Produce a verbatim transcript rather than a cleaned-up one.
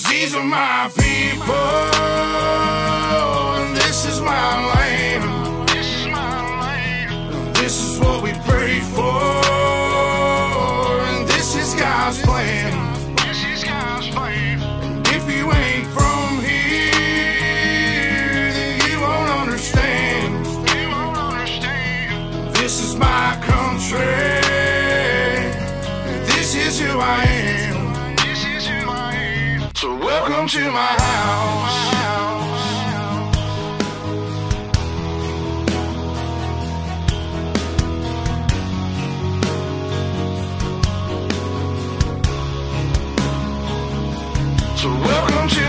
These are my people, and this is my land. This is my land. This is what we pray for, and this is God's plan. This is God's plan. And if you ain't from here, then you won't understand. You won't understand. This is my country, and this is who I am. So welcome to my house. So welcome to